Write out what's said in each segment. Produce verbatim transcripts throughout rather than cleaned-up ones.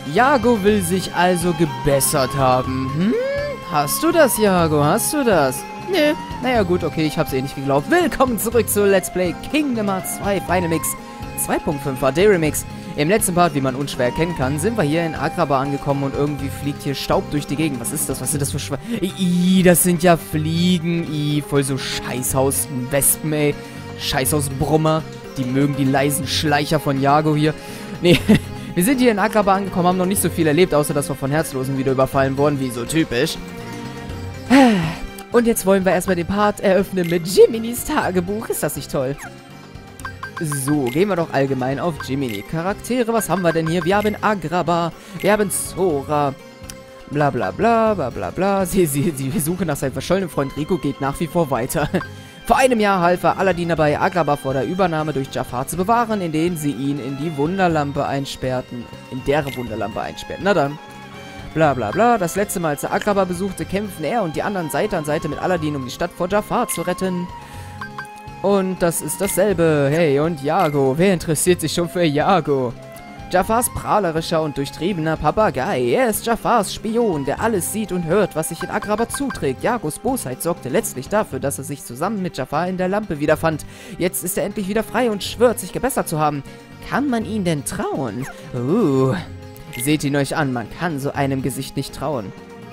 Jago will sich also gebessert haben. Hm? Hast du das, Jago? Hast du das? Nö. Naja gut, okay, ich hab's eh nicht geglaubt. Willkommen zurück zu Let's Play Kingdom Hearts zwei Final Mix zwei Punkt fünf H D Remix. Im letzten Part, wie man unschwer erkennen kann, sind wir hier in Agrabah angekommen und irgendwie fliegt hier Staub durch die Gegend. Was ist das? Was sind das für Schwe... Ih, das sind ja Fliegen. Ih, voll so Scheißhaus-Wespen, ey. Scheißhaus-Brummer. Die mögen die leisen Schleicher von Jago hier. Nee, wir sind hier in Agrabah angekommen, haben noch nicht so viel erlebt, außer dass wir von Herzlosen wieder überfallen wurden, wie so typisch. Und jetzt wollen wir erstmal den Part eröffnen mit Jiminy's Tagebuch. Ist das nicht toll? So, gehen wir doch allgemein auf Jiminy. Charaktere, was haben wir denn hier? Wir haben Agrabah, wir haben Sora, bla bla bla, bla bla bla. Sie, sie, sie suchen nach seinem verschollenen Freund Rico, geht nach wie vor weiter. Vor einem Jahr half er Aladdin dabei, Agrabah vor der Übernahme durch Jafar zu bewahren, indem sie ihn in die Wunderlampe einsperrten. In der Wunderlampe einsperrten. Na dann. Bla bla bla. Das letzte Mal, als er Agrabah besuchte, kämpften er und die anderen Seite an Seite mit Aladdin, um die Stadt vor Jafar zu retten. Und das ist dasselbe. Hey, und Jago. Wer interessiert sich schon für Jago? Jafars prahlerischer und durchtriebener Papagei. Er ist Jafars Spion, der alles sieht und hört, was sich in Agrabah zuträgt. Jagos Bosheit sorgte letztlich dafür, dass er sich zusammen mit Jafar in der Lampe wiederfand. Jetzt ist er endlich wieder frei und schwört, sich gebessert zu haben. Kann man ihn denn trauen? Uh, seht ihn euch an, man kann so einem Gesicht nicht trauen.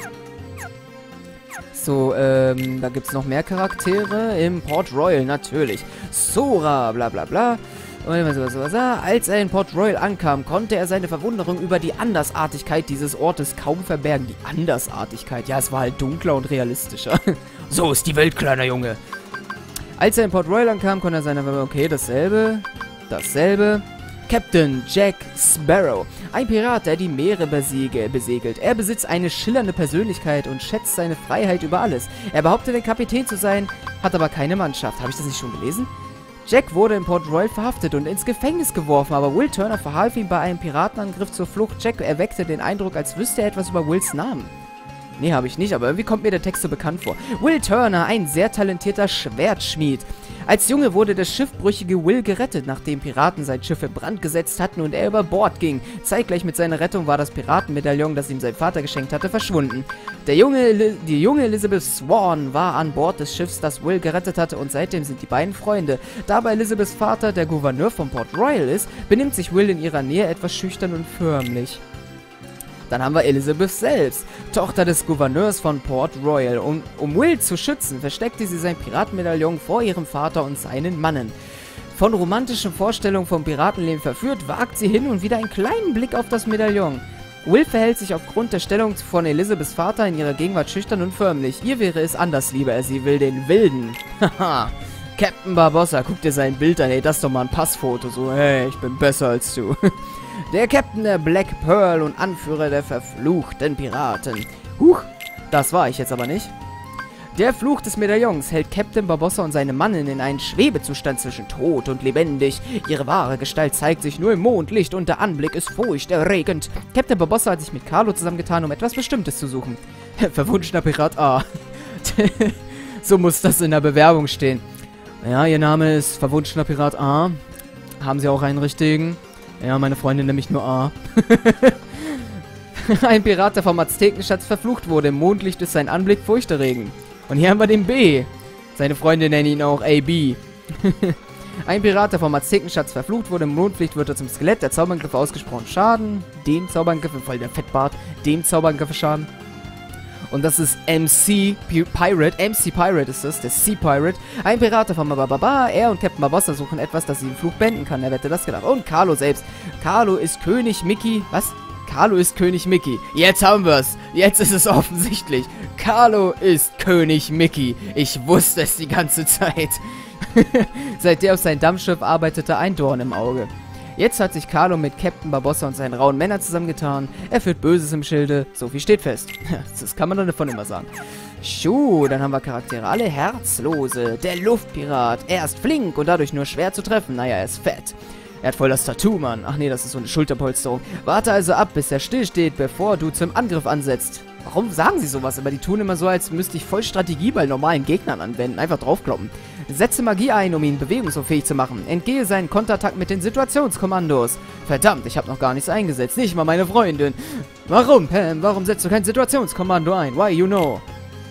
So, ähm, da gibt's noch mehr Charaktere. Im Port Royal, natürlich. Sora, bla bla bla. Und was, was, was, was. Als er in Port Royal ankam, konnte er seine Verwunderung über die Andersartigkeit dieses Ortes kaum verbergen. Die Andersartigkeit, ja, es war halt dunkler und realistischer. So ist die Welt, kleiner Junge. Als er in Port Royal ankam, konnte er seine... Okay, dasselbe. Dasselbe. Captain Jack Sparrow. Ein Pirat, der die Meere besiege, besegelt. Er besitzt eine schillernde Persönlichkeit und schätzt seine Freiheit über alles. Er behauptet, ein Kapitän zu sein, hat aber keine Mannschaft. Habe ich das nicht schon gelesen? Jack wurde in Port Royal verhaftet und ins Gefängnis geworfen, aber Will Turner verhalf ihm bei einem Piratenangriff zur Flucht. Jack erweckte den Eindruck, als wüsste er etwas über Wills Namen. Nee, habe ich nicht, aber irgendwie kommt mir der Text so bekannt vor. Will Turner, ein sehr talentierter Schwertschmied. Als Junge wurde der schiffbrüchige Will gerettet, nachdem Piraten sein Schiff in Brand gesetzt hatten und er über Bord ging. Zeitgleich mit seiner Rettung war das Piratenmedaillon, das ihm sein Vater geschenkt hatte, verschwunden. Der junge, die junge Elizabeth Swan war an Bord des Schiffs, das Will gerettet hatte, und seitdem sind die beiden Freunde. Da aber Elizabeths Vater der Gouverneur von Port Royal ist, benimmt sich Will in ihrer Nähe etwas schüchtern und förmlich. Dann haben wir Elizabeth selbst, Tochter des Gouverneurs von Port Royal. Um, um Will zu schützen, versteckte sie sein Piratenmedaillon vor ihrem Vater und seinen Mannen. Von romantischen Vorstellungen vom Piratenleben verführt, wagt sie hin und wieder einen kleinen Blick auf das Medaillon. Will verhält sich aufgrund der Stellung von Elizabeths Vater in ihrer Gegenwart schüchtern und förmlich. Ihr wäre es anders lieber, sie will den Wilden. Haha. Captain Barbossa, guck dir sein Bild an, ey, das ist doch mal ein Passfoto. So, hey, ich bin besser als du. Der Captain der Black Pearl und Anführer der verfluchten Piraten. Huch, das war ich jetzt aber nicht. Der Fluch des Medaillons hält Captain Barbossa und seine Mannen in einen Schwebezustand zwischen tot und lebendig. Ihre wahre Gestalt zeigt sich nur im Mondlicht und der Anblick ist furchterregend. Captain Barbossa hat sich mit Carlo zusammengetan, um etwas Bestimmtes zu suchen. Verwunschener Pirat A. So muss das in der Bewerbung stehen. Ja, ihr Name ist Verwunschener Pirat A. Haben Sie auch einen richtigen? Ja, meine Freundin nämlich nur A. Ein Pirat, der vom Aztekenschatz verflucht wurde. Im Mondlicht ist sein Anblick furchterregend. Und hier haben wir den B. Seine Freunde nennen ihn auch A B. Ein Pirat, der vom Aztekenschatz verflucht wurde. Im Mondlicht wird er zum Skelett. Der Zauberangriff ausgesprochen Schaden. Dem Zauberangriff, im Fall der Fettbart. Dem Zauberangriff Schaden. Und das ist M C Pirate. M C Pirate ist das, der Sea Pirate. Ein Pirat von Bababa. Er und Captain Barbossa suchen etwas, das sie den Fluch beenden kann. Er hätte das gedacht. Und Carlo selbst. Carlo ist König Mickey. Was? Carlo ist König Mickey. Jetzt haben wir's. Jetzt ist es offensichtlich. Carlo ist König Mickey. Ich wusste es die ganze Zeit. Seit der auf sein Dampfschiff arbeitete, ein Dorn im Auge. Jetzt hat sich Carlo mit Captain Barbossa und seinen rauen Männern zusammengetan. Er führt Böses im Schilde. So viel steht fest. Das kann man doch davon immer sagen. Schuh, dann haben wir Charaktere. Alle Herzlose. Der Luftpirat. Er ist flink und dadurch nur schwer zu treffen. Naja, er ist fett. Er hat voll das Tattoo, Mann. Ach nee, das ist so eine Schulterpolsterung. Warte also ab, bis er stillsteht, bevor du zum Angriff ansetzt. Warum sagen sie sowas? Aber die tun immer so, als müsste ich voll Strategie bei normalen Gegnern anwenden. Einfach draufkloppen. Setze Magie ein, um ihn bewegungsunfähig zu machen. Entgehe seinen Konterattack mit den Situationskommandos. Verdammt, ich habe noch gar nichts eingesetzt. Nicht mal meine Freundin. Warum, Pam? Warum setzt du kein Situationskommando ein? Why, you know?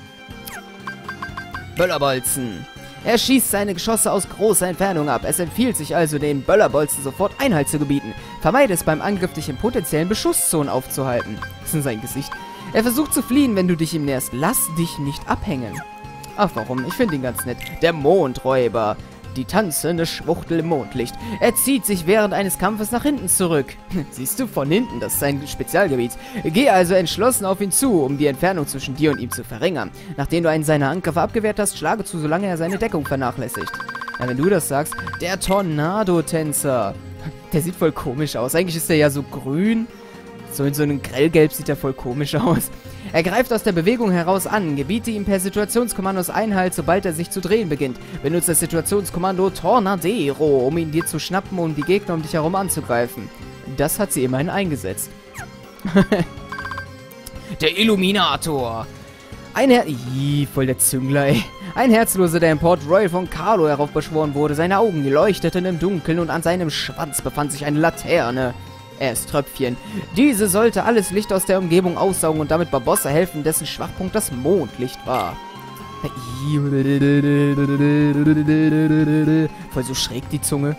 Böllerbolzen. Er schießt seine Geschosse aus großer Entfernung ab. Es empfiehlt sich also, den Böllerbolzen sofort Einhalt zu gebieten. Vermeide es beim Angriff, dich in potenziellen Beschusszonen aufzuhalten. Das ist sein Gesicht. Er versucht zu fliehen, wenn du dich ihm näherst. Lass dich nicht abhängen. Ach, warum? Ich finde ihn ganz nett. Der Mondräuber. Die tanzende Schwuchtel im Mondlicht. Er zieht sich während eines Kampfes nach hinten zurück. Siehst du, von hinten, das ist sein Spezialgebiet. Geh also entschlossen auf ihn zu, um die Entfernung zwischen dir und ihm zu verringern. Nachdem du einen seiner Angriffe abgewehrt hast, schlage zu, solange er seine Deckung vernachlässigt. Ja, wenn du das sagst, der Tornado-Tänzer. Der sieht voll komisch aus. Eigentlich ist er ja so grün. So in so einem Grellgelb sieht er voll komisch aus. Er greift aus der Bewegung heraus an, gebiete ihm per Situationskommandos Einhalt, sobald er sich zu drehen beginnt. Benutze das Situationskommando Tornadero, um ihn dir zu schnappen und die Gegner um dich herum anzugreifen. Das hat sie immerhin eingesetzt. Der Illuminator. Ein Her... Ih, voll der Züngler, ey. Ein Herzloser, der im Port Royal von Carlo heraufbeschworen wurde. Seine Augen leuchteten im Dunkeln und an seinem Schwanz befand sich eine Laterne. Er ist Tröpfchen. Diese sollte alles Licht aus der Umgebung aussaugen und damit Barbossa helfen, dessen Schwachpunkt das Mondlicht war. Voll so schräg die Zunge.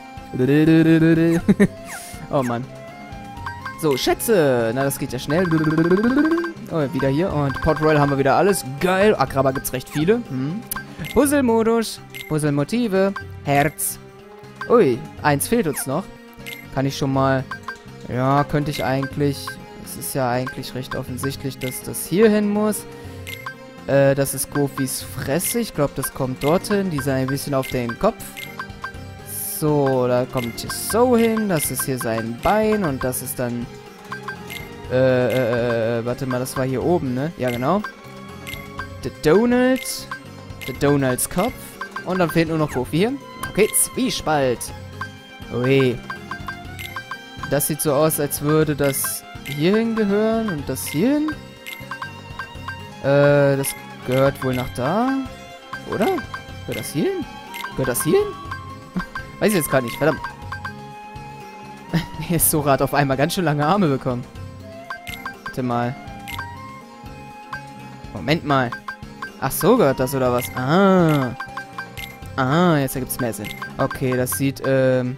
Oh Mann. So, Schätze. Na, das geht ja schnell. Oh, wieder hier. Und Port Royal haben wir wieder alles. Geil. Agraba gibt's recht viele. Hm. Puzzle-Modus. Puzzle-Motive. Herz. Ui, eins fehlt uns noch. Kann ich schon mal... Ja, könnte ich eigentlich... Es ist ja eigentlich recht offensichtlich, dass das hier hin muss. Äh, das ist Goofys Fresse. Ich glaube, das kommt dorthin. Die sind ein bisschen auf den Kopf. So, da kommt so hin. Das ist hier sein Bein. Und das ist dann... Äh, äh, warte mal, das war hier oben, ne? Ja, genau. Der Donald. Der Donalds Kopf. Und dann fehlt nur noch Goofy hier. Okay, Zwiespalt. Ui. Das sieht so aus, als würde das hierhin gehören und das hierhin. Äh, das gehört wohl nach da. Oder? Gehört das hierhin? Gehört das hierhin? Weiß ich jetzt gar nicht, verdammt. Hier ist Sora hat auf einmal ganz schön lange Arme bekommen. Warte mal. Moment mal. Ach so, gehört das oder was? Ah. Ah, jetzt ergibt es mehr Sinn. Okay, das sieht, ähm...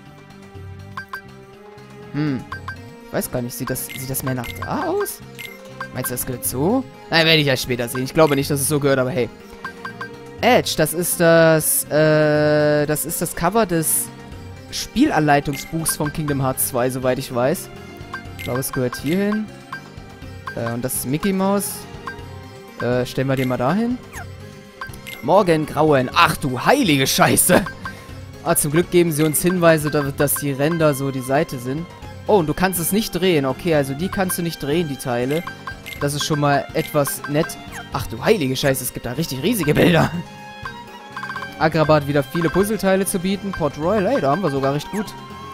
Hm. Ich weiß gar nicht, sieht das, sieht das mehr nach da aus? Meinst du, das gehört so? Nein, werde ich ja später sehen. Ich glaube nicht, dass es so gehört, aber hey. Edge, das ist das, äh, das ist das Cover des Spielanleitungsbuchs von Kingdom Hearts zwei, soweit ich weiß. Ich glaube, es gehört hier hin. Äh, und das ist Mickey Mouse. Äh, stellen wir den mal dahin. Morgengrauen. Ach du heilige Scheiße. Ah, zum Glück geben sie uns Hinweise, dass die Ränder so die Seite sind. Oh, und du kannst es nicht drehen. Okay, also die kannst du nicht drehen, die Teile. Das ist schon mal etwas nett. Ach du heilige Scheiße, es gibt da richtig riesige Bilder. Agraba hat wieder viele Puzzleteile zu bieten. Port Royal, ey, da haben wir sogar recht gut.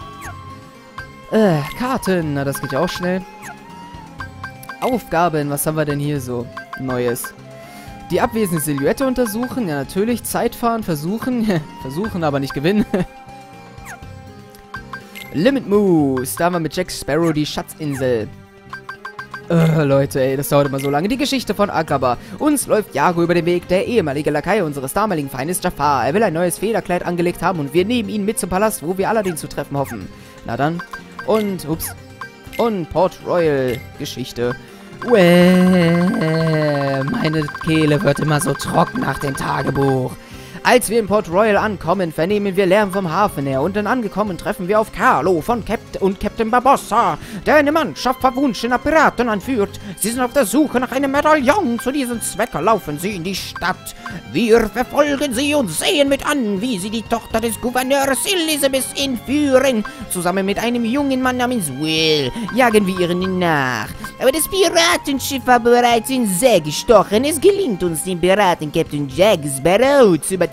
Äh, Karten. Na, das geht ja auch schnell. Aufgaben, was haben wir denn hier so Neues? Die abwesende Silhouette untersuchen. Ja, natürlich. Zeitfahren, versuchen. versuchen, aber nicht gewinnen. Limit Moves. Da haben wir mit Jack Sparrow die Schatzinsel. Äh, Leute, ey, das dauert immer so lange. Die Geschichte von Agraba. Uns läuft Jago über den Weg. Der ehemalige Lakai unseres damaligen Feindes Jafar. Er will ein neues Federkleid angelegt haben und wir nehmen ihn mit zum Palast, wo wir Aladdin zu treffen hoffen. Na dann. Und, ups. Und Port Royal Geschichte. Uäh, meine Kehle wird immer so trocken nach dem Tagebuch. Als wir in Port Royal ankommen, vernehmen wir Lärm vom Hafen her. Und dann angekommen treffen wir auf Carlo von Captain und Captain Barbossa, der eine Mannschaft verwunschener Piraten anführt. Sie sind auf der Suche nach einem Medaillon. Zu diesem Zweck laufen sie in die Stadt. Wir verfolgen sie und sehen mit an, wie sie die Tochter des Gouverneurs Elizabeth entführen. Zusammen mit einem jungen Mann namens Will jagen wir ihren nach. Aber das Piratenschiff war bereits in See gestochen. Es gelingt uns, den Piraten Captain Jack Sparrow zu überzeugen,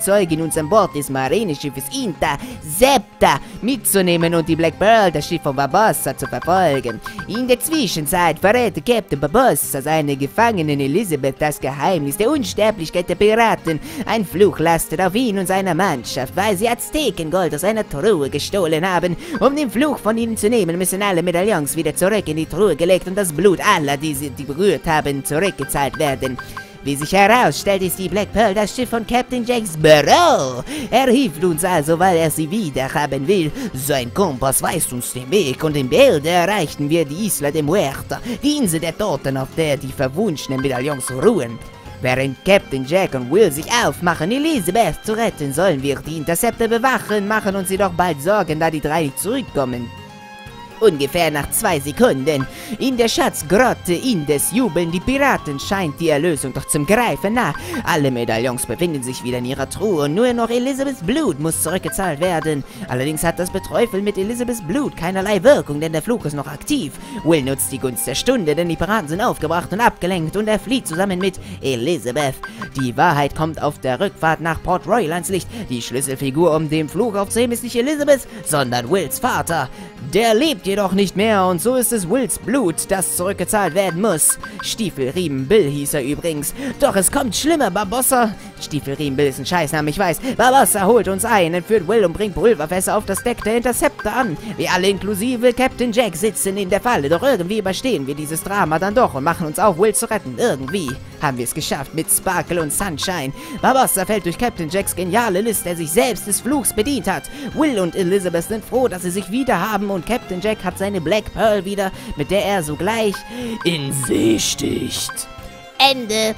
Flugzeug in unserem Bord des Marinenschiffes Interceptor mitzunehmen und die Black Pearl, das Schiff von Barbossa, zu verfolgen. In der Zwischenzeit verrät Captain Barbossa seine Gefangenen Elizabeth das Geheimnis der Unsterblichkeit der Piraten. Ein Fluch lastet auf ihn und seiner Mannschaft, weil sie Aztekengold aus einer Truhe gestohlen haben. Um den Fluch von ihnen zu nehmen, müssen alle Medaillons wieder zurück in die Truhe gelegt und das Blut aller, die sie die berührt haben, zurückgezahlt werden. Wie sich herausstellt, ist die Black Pearl das Schiff von Captain Jacks Büro. Er hilft uns also, weil er sie wieder haben will. Sein Kompass weist uns den Weg und im Bilde erreichten wir die Isla de Muerta, die Insel der Toten, auf der die verwunschenen Medaillons ruhen. Während Captain Jack und Will sich aufmachen, Elizabeth zu retten, sollen wir die Interceptor bewachen, machen uns jedoch bald Sorgen, da die drei nicht zurückkommen. Ungefähr nach zwei Sekunden. In der Schatzgrotte Indes jubeln die Piraten, scheint die Erlösung doch zum Greifen nah. Alle Medaillons befinden sich wieder in ihrer Truhe und nur noch Elizabeths Blut muss zurückgezahlt werden. Allerdings hat das Beträufeln mit Elizabeths Blut keinerlei Wirkung, denn der Fluch ist noch aktiv. Will nutzt die Gunst der Stunde, denn die Piraten sind aufgebracht und abgelenkt und er flieht zusammen mit Elizabeth. Die Wahrheit kommt auf der Rückfahrt nach Port Royal ans Licht. Die Schlüsselfigur, um den Fluch aufzuheben, ist nicht Elizabeth, sondern Wills Vater. Der lebt jedoch nicht mehr und so ist es Wills Blut, das zurückgezahlt werden muss. Stiefelriemen Bill hieß er übrigens. Doch es kommt schlimmer, Barbossa. Stiefelriemen Bill ist ein Scheißname, ich weiß. Barbossa holt uns ein, entführt Will und bringt Pulverfässer auf das Deck der Interceptor an. Wir alle inklusive Captain Jack sitzen in der Falle, doch irgendwie überstehen wir dieses Drama dann doch und machen uns auf, Will zu retten. Irgendwie haben wir es geschafft mit Sparkle und Sunshine. Barbossa fällt durch Captain Jacks geniale List, der sich selbst des Fluchs bedient hat. Will und Elizabeth sind froh, dass sie sich wieder haben und Captain Jack hat seine Black Pearl wieder, mit der er sogleich in See sticht. Ende.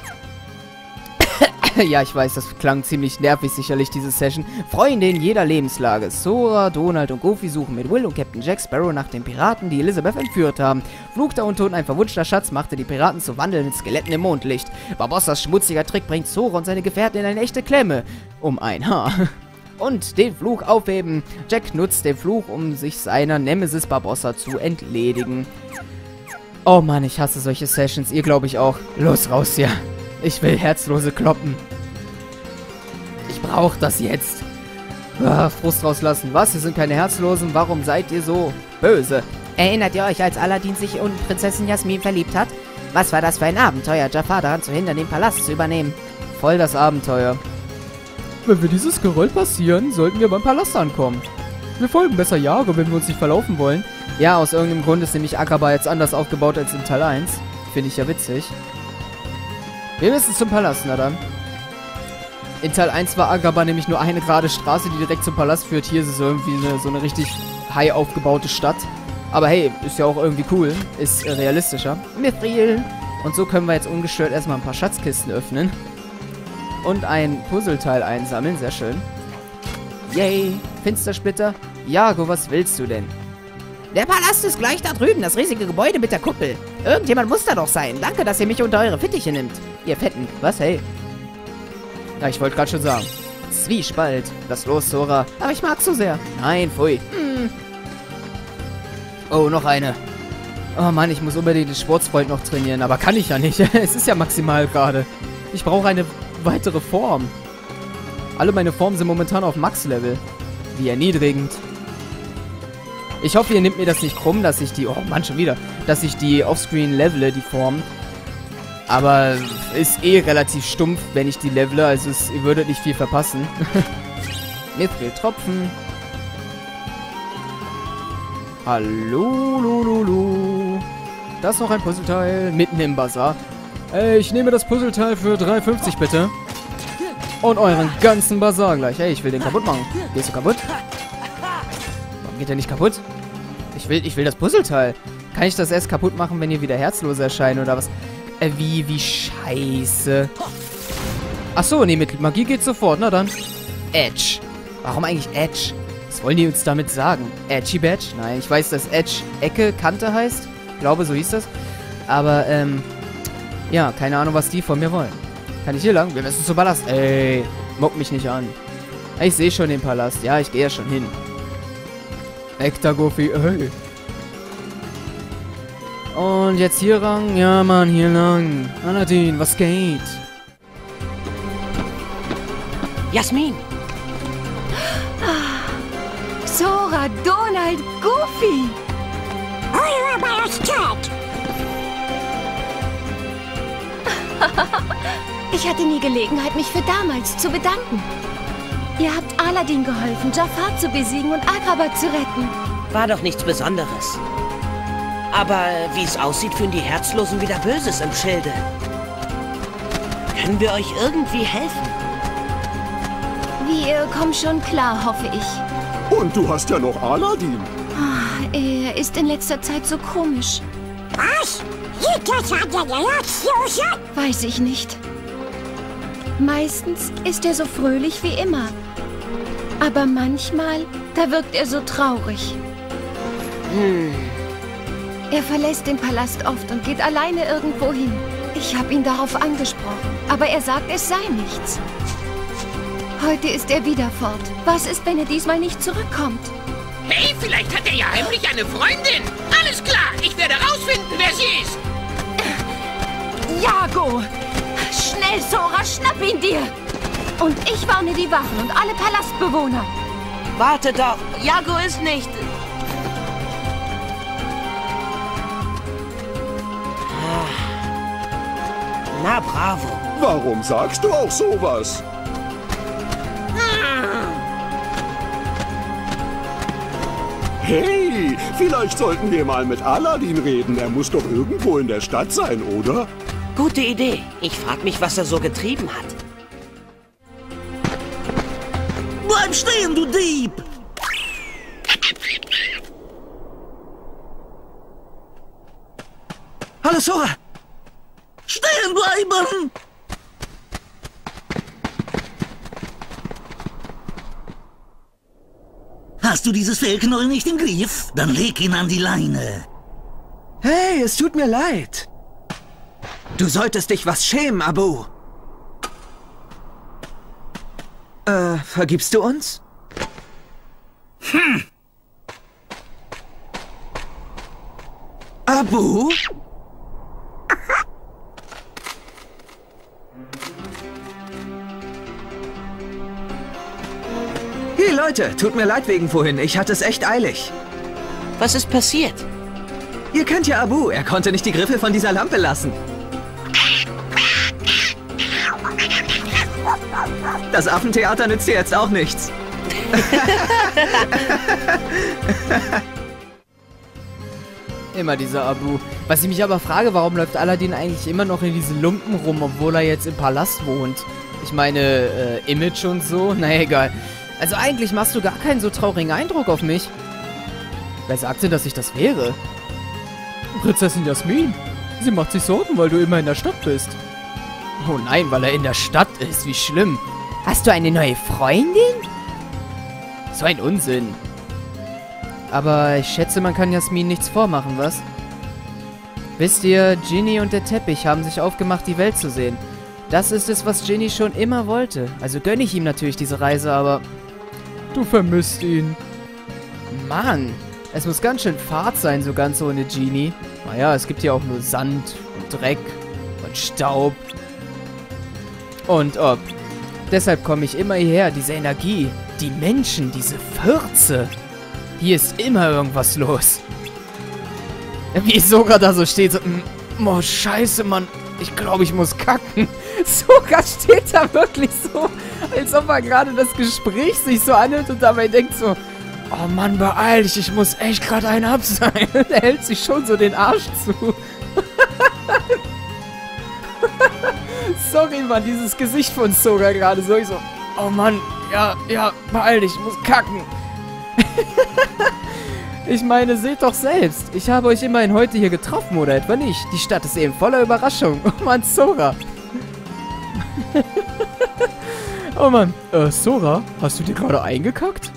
Ja, ich weiß, das klang ziemlich nervig sicherlich, diese Session. Freunde in jeder Lebenslage. Sora, Donald und Goofy suchen mit Will und Captain Jack Sparrow nach den Piraten, die Elizabeth entführt haben. Fluch der Untoten, ein verwunschter Schatz, machte die Piraten zu wandelnden Skeletten im Mondlicht. Barbossas schmutziger Trick bringt Sora und seine Gefährten in eine echte Klemme. Um ein Haar. Und den Fluch aufheben. Jack nutzt den Fluch, um sich seiner Nemesis Barbossa zu entledigen. Oh Mann, ich hasse solche Sessions. Ihr glaube ich auch. Los, raus hier. Ich will Herzlose kloppen. Ich brauche das jetzt. Ah, Frust rauslassen. Was? Ihr sind keine Herzlosen? Warum seid ihr so böse? Erinnert ihr euch, als Aladdin sich in Prinzessin Jasmin verliebt hat? Was war das für ein Abenteuer, Jafar daran zu hindern, den Palast zu übernehmen? Voll das Abenteuer. Wenn wir dieses Geröll passieren, sollten wir beim Palast ankommen. Wir folgen besser Jago, wenn wir uns nicht verlaufen wollen. Ja, aus irgendeinem Grund ist nämlich Akaba jetzt anders aufgebaut als in Teil eins. Finde ich ja witzig. Wir müssen zum Palast, na dann. In Teil eins war Akaba nämlich nur eine gerade Straße, die direkt zum Palast führt. Hier ist es irgendwie eine, so eine richtig high aufgebaute Stadt. Aber hey, ist ja auch irgendwie cool. Ist äh, realistischer. Mithril. Und so können wir jetzt ungestört erstmal ein paar Schatzkisten öffnen. Und ein Puzzleteil einsammeln. Sehr schön. Yay. Finstersplitter. Jago, was willst du denn? Der Palast ist gleich da drüben, das riesige Gebäude mit der Kuppel. Irgendjemand muss da doch sein. Danke, dass ihr mich unter eure Fittiche nimmt. Ihr Fetten. Was? Hey. Ja, ich wollte gerade schon sagen. Zwiespalt. Was los, Sora? Aber ich mag's so sehr. Nein, pfui. Hm. Oh, noch eine. Oh Mann, ich muss unbedingt den Sportsfreund noch trainieren. Aber kann ich ja nicht. Es ist ja maximal gerade. Ich brauche eine weitere Form. Alle meine Formen sind momentan auf Max-Level. Wie erniedrigend. Ich hoffe, ihr nehmt mir das nicht krumm, dass ich die... Oh Mann, schon wieder. Dass ich die offscreen levele, die Form. Aber ist eh relativ stumpf, wenn ich die levele. Also es, ihr würdet nicht viel verpassen. Mithril-Tropfen. Hallo, lululu. Das ist noch ein Puzzleteil. Mitten im Bazar. Ey, ich nehme das Puzzleteil für drei fünfzig bitte. Und euren ganzen Bazar gleich. Hey, ich will den kaputt machen. Gehst du kaputt? Warum geht der nicht kaputt? Ich will, ich will das Puzzleteil. Kann ich das erst kaputt machen, wenn ihr wieder Herzlose erscheinen oder was? Äh, wie, wie scheiße. Achso, nee, mit Magie geht's sofort. Na dann. Edge. Warum eigentlich Edge? Was wollen die uns damit sagen? Edgy Badge? Nein, ich weiß, dass Edge Ecke, Kante heißt. Ich glaube, so hieß das. Aber, ähm, ja, keine Ahnung, was die von mir wollen. Kann ich hier lang? Wir müssen zum Palast. Ey, mock mich nicht an. Ich sehe schon den Palast. Ja, ich gehe ja schon hin. Ekta Goofy, ey. Und jetzt hier lang? Ja, Mann, hier lang. Aladdin, was geht? Jasmin! Sora, Donald, Goofy! Eure Majestät! Ich hatte nie Gelegenheit, mich für damals zu bedanken. Ihr habt Aladdin geholfen, Jafar zu besiegen und Agrabah zu retten. War doch nichts Besonderes. Aber wie es aussieht, führen die Herzlosen wieder Böses im Schilde. Können wir euch irgendwie helfen? Wir kommen schon klar, hoffe ich. Und du hast ja noch Aladdin. Er ist in letzter Zeit so komisch. Was? Sieht das an der Herzlose? Weiß ich nicht. Meistens ist er so fröhlich wie immer. Aber manchmal, da wirkt er so traurig. Hm. Er verlässt den Palast oft und geht alleine irgendwo hin. Ich habe ihn darauf angesprochen, aber er sagt, es sei nichts. Heute ist er wieder fort. Was ist, wenn er diesmal nicht zurückkommt? Hey, vielleicht hat er ja heimlich eine Freundin. Alles klar, ich werde rausfinden, wer sie ist. Jago! Schnell, Sora, schnapp ihn dir! Und ich warne die Wachen und alle Palastbewohner. Warte doch, Jago ist nicht... Na, bravo. Warum sagst du auch sowas? Hey, vielleicht sollten wir mal mit Aladdin reden. Er muss doch irgendwo in der Stadt sein, oder? Gute Idee. Ich frag mich, was er so getrieben hat. Bleib stehen, du Dieb! Hallo, Sora! Stehen bleiben! Hast du dieses Fellknäuel nicht im Griff? Dann leg ihn an die Leine. Hey, es tut mir leid. Du solltest dich was schämen, Abu. Äh, vergibst du uns? Hm. Abu? Hey Leute, tut mir leid wegen vorhin. Ich hatte es echt eilig. Was ist passiert? Ihr kennt ja Abu. Er konnte nicht die Griffe von dieser Lampe lassen. Das Affentheater nützt dir jetzt auch nichts. Immer dieser Abu. Was ich mich aber frage, warum läuft Aladdin eigentlich immer noch in diesen Lumpen rum, obwohl er jetzt im Palast wohnt? Ich meine, äh, Image und so? Na egal. Also eigentlich machst du gar keinen so traurigen Eindruck auf mich. Wer sagte, dass ich das wäre? Prinzessin Jasmin. Sie macht sich Sorgen, weil du immer in der Stadt bist. Oh nein, weil er in der Stadt ist. Wie schlimm. Hast du eine neue Freundin? So ein Unsinn. Aber ich schätze, man kann Jasmin nichts vormachen, was? Wisst ihr, Genie und der Teppich haben sich aufgemacht, die Welt zu sehen. Das ist es, was Genie schon immer wollte. Also gönne ich ihm natürlich diese Reise, aber... Du vermisst ihn. Mann, es muss ganz schön fad sein, so ganz ohne Genie. Naja, es gibt ja auch nur Sand und Dreck und Staub. Und ob. Deshalb komme ich immer hierher, diese Energie. Die Menschen, diese Fürze. Hier ist immer irgendwas los. Wie Sora da so steht, so... Oh, scheiße, Mann. Ich glaube, ich muss kacken. Sora steht da wirklich so, als ob er gerade das Gespräch sich so anhört und dabei denkt so... Oh Mann, beeil dich, ich muss echt gerade einen ab sein. Er hält sich schon so den Arsch zu. Sorry, Mann, dieses Gesicht von Sora gerade so. Ich so, oh Mann, ja, ja, beeil dich, ich muss kacken. Ich meine, seht doch selbst. Ich habe euch immerhin heute hier getroffen, oder etwa nicht? Die Stadt ist eben voller Überraschung. Oh Mann, Sora. Oh Mann, äh, Sora, hast du dir gerade eingekackt?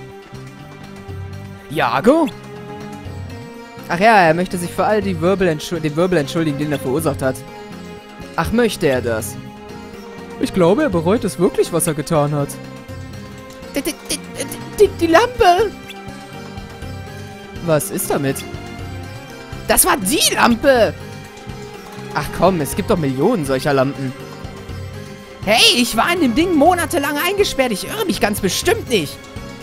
Jago? Ach ja, er möchte sich für all die Wirbel den Wirbel entschuldigen, den er verursacht hat. Ach, möchte er das? Ich glaube, er bereut es wirklich, was er getan hat. Die, die, die, die Lampe! Was ist damit? Das war die Lampe! Ach komm, es gibt doch Millionen solcher Lampen. Hey, ich war in dem Ding monatelang eingesperrt. Ich irre mich ganz bestimmt nicht.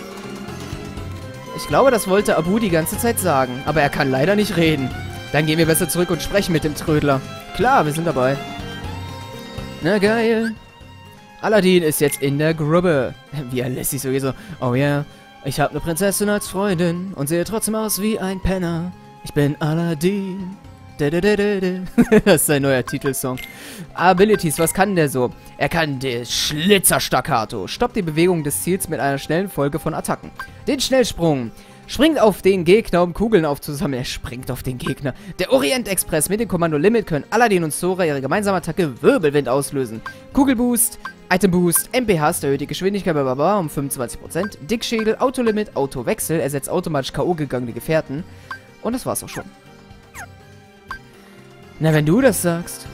Ich glaube, das wollte Abu die ganze Zeit sagen. Aber er kann leider nicht reden. Dann gehen wir besser zurück und sprechen mit dem Trödler. Klar, wir sind dabei. Na geil. Aladdin ist jetzt in der Grube. Wie er lässt sich sowieso. Oh ja, yeah. Ich habe eine Prinzessin als Freundin und sehe trotzdem aus wie ein Penner. Ich bin Aladdin. Das ist sein neuer Titelsong. Abilities, was kann der so? Er kann den Schlitzerstaccato. Stoppt die Bewegung des Ziels mit einer schnellen Folge von Attacken. Den Schnellsprung. Springt auf den Gegner, um Kugeln aufzusammeln. Er springt auf den Gegner. Der Orient Express mit dem Kommando Limit können Aladdin und Sora ihre gemeinsame Attacke Wirbelwind auslösen. Kugelboost, Item Boost, M P Hast erhöht die Geschwindigkeit bei Baba um fünfundzwanzig Prozent. Dickschädel, Autolimit, Autowechsel, ersetzt automatisch K O gegangene Gefährten. Und das war's auch schon. Na, wenn du das sagst.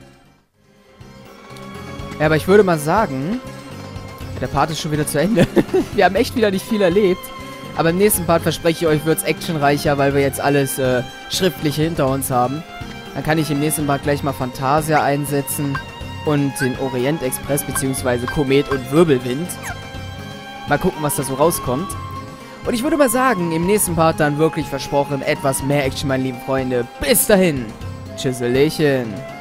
Ja, aber ich würde mal sagen, der Part ist schon wieder zu Ende. Wir haben echt wieder nicht viel erlebt. Aber im nächsten Part, verspreche ich euch, wird es actionreicher, weil wir jetzt alles äh, schriftlich hinter uns haben. Dann kann ich im nächsten Part gleich mal Fantasia einsetzen und den Orient Express, beziehungsweise Komet und Wirbelwind. Mal gucken, was da so rauskommt. Und ich würde mal sagen, im nächsten Part dann wirklich versprochen, etwas mehr Action, meine lieben Freunde. Bis dahin. Tschüsselchen.